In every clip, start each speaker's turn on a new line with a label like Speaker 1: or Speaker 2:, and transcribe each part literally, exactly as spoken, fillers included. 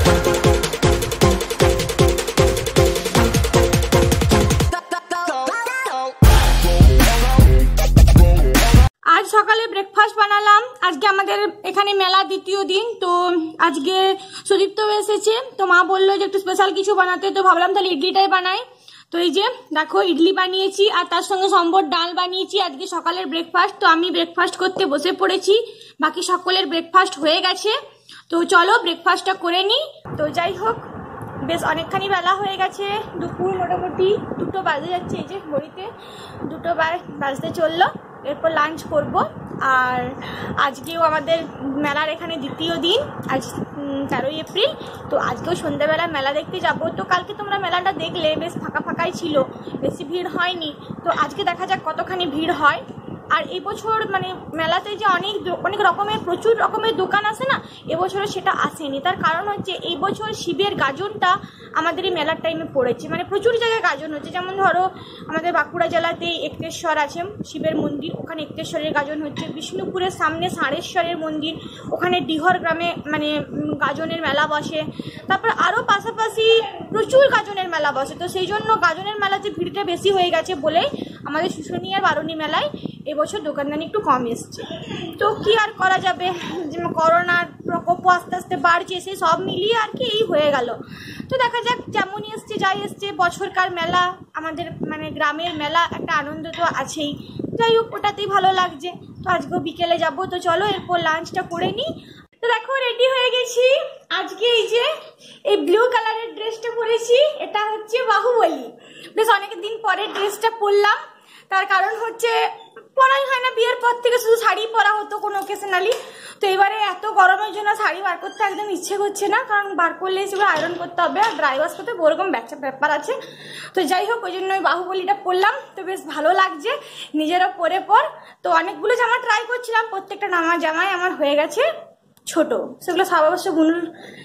Speaker 1: आज सकाले ब्रेकफास्ट बनालाम। आज के आमादेर एखाने मेला द्वितीय दिन, तो आज के सुदीप्त एसेছে, तो मा बोललो जे एकटु स्पेशल किछु बानाते, तो भाबलाम ताहले इडलिटाই বানাই। तो এই যে দেখো ইডলি বানিয়েছি আর তার সঙ্গে সম্বর ডাল বানিয়েছি আজকে সকালের ব্রেকফাস্ট। তো আমি ব্রেকফাস্ট করতে বসে পড়েছি, বাকি সকলের ব্রেকফাস্ট হয়ে গেছে। তো চলো ব্রেকফাস্টটা করে নিই। তো যাই হোক, বেশ অনেকখানি বেলা হয়ে গেছে, দুপুর মোটামুটি দুটো বাজে যাচ্ছে, এই যে ঘড়িতে দুটো বাজতে চললো। এরপর লাঞ্চ করব। আর আজকেও আমাদের মেলার এখানে দ্বিতীয় দিন, আজ তেরোই এপ্রিল। তো আজকেও সন্ধ্যাবেলা মেলা দেখতে যাব। তো কালকে তোমরা মেলাটা দেখলে বেশ ফাঁকা ফাঁকাই ছিল, বেশি ভিড় হয়নি। তো আজকে দেখা যাক কতখানি ভিড় হয়। আর এই বছর মানে মেলাতে যে অনেক অনেক রকমের প্রচুর রকমের দোকান আছে না, এবছরে সেটা আসেনি। তার কারণ হচ্ছে এই বছর শিবের গাজনটা আমাদের এই মেলার টাইমে পড়েছে, মানে প্রচুর জায়গায় গাজন হচ্ছে। যেমন ধরো আমাদের বাঁকুড়া জেলাতে একটেশ্বর আছে শিবের মন্দির, ওখানে একটেশ্বরের গাজন হচ্ছে। বিষ্ণুপুরের সামনে ষাঁড়েশ্বরের মন্দির, ওখানে ডিহর গ্রামে মানে গাজনের মেলা বসে। তারপর আরও পাশাপাশি প্রচুর গাজনের মেলা বসে। তো সেই জন্য গাজনের মেলাতে ভিড়টা বেশি হয়ে গেছে বলে আমাদের শুশুনিয়ার বারুণী মেলায় এবছর দোকানদানি একটু কম এসছে। তো কি আর করা যাবে, করোনার প্রকোপ আস্তে আস্তে বাড়ছে, সেই সব মিলিয়ে আর কি এই হয়ে গেল। তো দেখা যাক, যেমনই এসছে যাই এসছে, বছরকার মেলা, আমাদের মানে গ্রামের মেলা, একটা আনন্দ তো আছেই। যাই হোক, ওটাতেই ভালো লাগছে। তো আজকেও বিকেলে যাব। তো চলো এরপর লাঞ্চটা করে নিই। তো দেখো রেডি হয়ে গেছি। আজকে এই যে এই ব্লু কালারের ড্রেসটা পরেছি, এটা হচ্ছে বাহুবলী। বেশ অনেকদিন পরে ড্রেসটা পরলাম। তার কারণ হচ্ছে পরাই হয় না, বিয়ের পর থেকে শুধু শাড়ি পরা হতো কোনো অকেশনালি। তো এবারে এত গরমের জন্য শাড়ি বার করতে একদম ইচ্ছে করছে না, কারণ বার করলে সেগুলো আয়রন করতে হবে আর ড্রাই ওয়াশ করতে হবে, ওরকম ব্যাচা ব্যাপার আছে। তো যাই হোক, ওই জন্য ওই বাহুবলীটা পরলাম। তো বেশ ভালো লাগছে নিজেরও পরে পর। তো অনেকগুলো জামা ট্রাই করছিলাম, প্রত্যেকটা নামা জামাই আমার হয়ে গেছে ছোট। সেগুলো সব অবশ্য বুনুর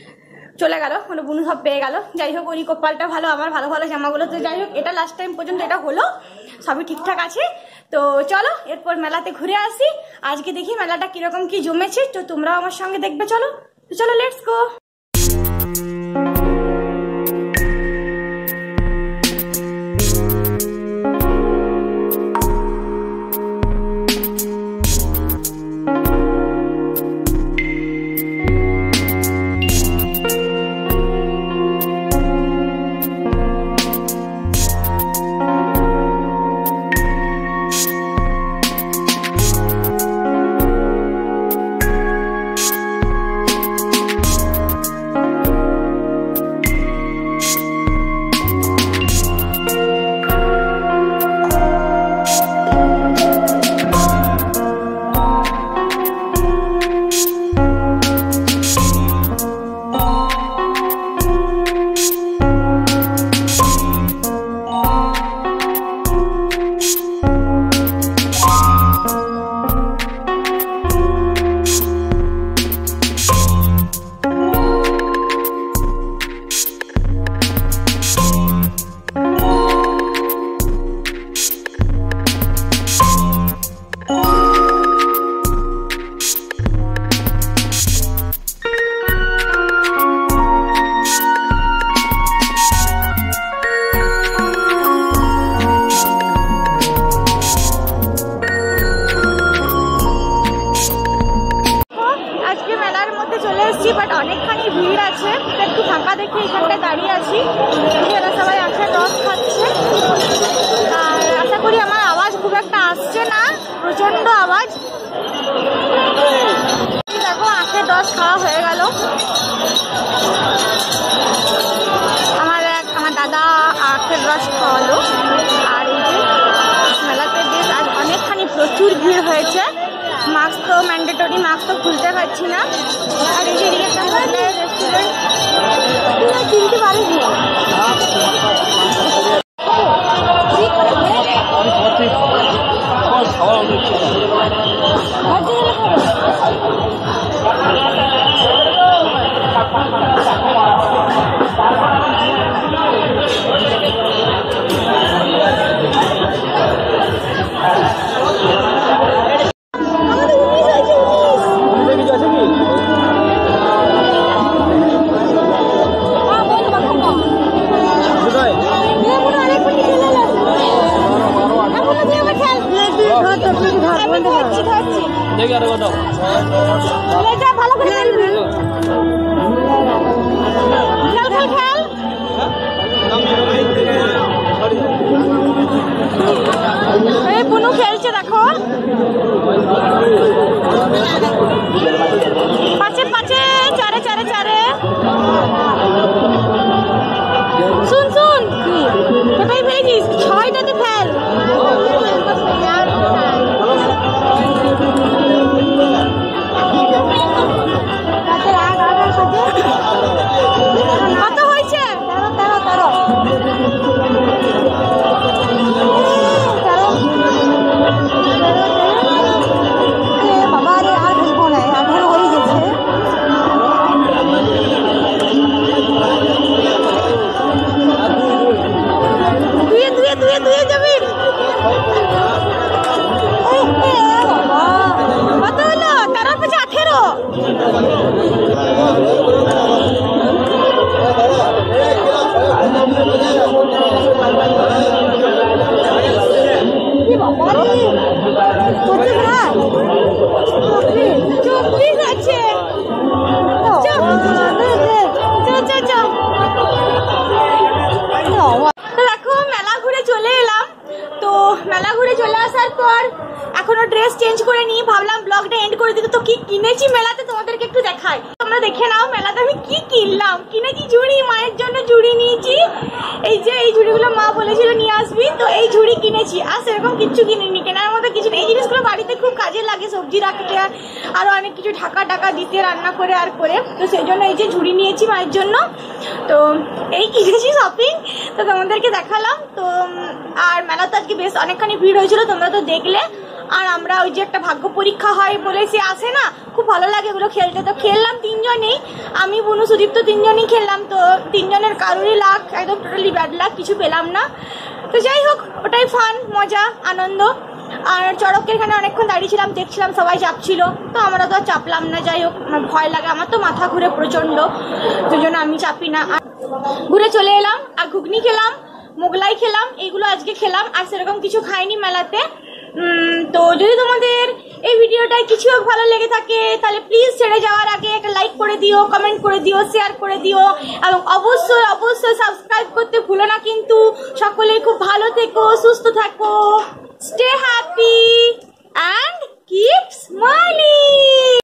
Speaker 1: চলে গেল, মানে বুনু সব পেয়ে গেল। যাই হোক, ওই কপালটা ভালো, আমার ভালো ভালো জামাগুলো। তো যাই হোক, এটা লাস্ট টাইম পর্যন্ত এটা হলো, সবই ঠিকঠাক আছে। তো চলো এরপর মেলাতে ঘুরে আসি। আজকে দেখি মেলাটা কিরকম কি জমেছে, তো তোমরাও আমার সঙ্গে দেখবে। চলো তো চলো লেটস গো। বাট অনেকখানি ভিড় আছে, একটু ফাঁকা দেখে এখানটায় দাঁড়িয়ে আছি। এরা সবাই আখের রস খাচ্ছে। আর আশা করি আমার আওয়াজ খুব একটা আসছে না, প্রচন্ড আওয়াজ। দেখো আখের রস খাওয়া হয়ে গেল। আমার এক আমার দাদা আখের রস খাওয়ালো। আর এই যে মেলাতে বেশ আজ অনেকখানি প্রচুর ভিড় হয়েছে। মাস্ক তো ম্যান্ডেটরি, মাস্ক তো খুলতে পারছি না। আর এই যে একটা হোটেল রেস্টুরেন্ট চিনতে পারিনি। তো কি কিনেছি মেলাতে তোমাদেরকে একটু দেখাই, তোমরা দেখে নাও মেলাতে আমি কি কিনলাম। কিনেছি ঝুড়ি, মায়ের জন্য ঝুড়ি নিয়েছি। এই যে এই ঝুড়িগুলো মা বলেছিল নিয়ে আসবি, তো এই ঝুড়ি কিনেছি। আর সেরকম কিছু কিনিনি, কেনার মতো কিছু নেই। এই জিনিসগুলো বাড়িতে খুব কাজে লাগে, সবজি রাখতে আর আরো অনেক কিছু ঢাকা টাকা দিতে রান্না করে আর করে। তো সেই জন্য এই যে ঝুড়ি নিয়েছি মায়ের জন্য। তো এই কিনেছি শপিং, তো তোমাদেরকে দেখালাম। তো আর মেলা তো আজকে বেশ অনেকখানি ভিড় হয়েছিল, তোমরা তো দেখলে। আর আমরা ওই যে একটা ভাগ্য পরীক্ষা হয় বলে সে আসে না, খুব ভালো লাগে এগুলো খেলতে। তো খেললাম তিনজনেই, আমি বুনু সুদীপ তো তিনজনই খেললাম। তো তিনজনের কারোরই লাক একদম টোটালি ব্যাড লাক, কিছু পেলাম না। তো যাই হোক, ওটাই ফান, মজা, আনন্দ। আর চড়কের এখানে অনেকক্ষণ দাঁড়িয়েছিলাম, দেখছিলাম সবাই চাপছিল, তো আমরা তো আর চাপলাম না। যাই হোক, আমার ভয় লাগে, আমার তো মাথা ঘুরে প্রচন্ড, সেই জন্য আমি চাপি না। আর ঘুরে চলে এলাম আর ঘুগনি খেলাম, মোগলাই খেলাম, এইগুলো আজকে খেলাম। আর সেরকম কিছু খাইনি মেলাতে। তো যদি তোমাদের এই ভিডিওটায় কিছু ভালো লেগে থাকে তাহলে প্লিজ ছেড়ে যাওয়ার আগে একটা লাইক করে দিও, কমেন্ট করে দিও, শেয়ার করে দিও, এবং অবশ্যই অবশ্যই সাবস্ক্রাইব করতে ভুলো না কিন্তু। সকলেই খুব ভালো থেকো, সুস্থ থাকো, stay happy and keep smiling.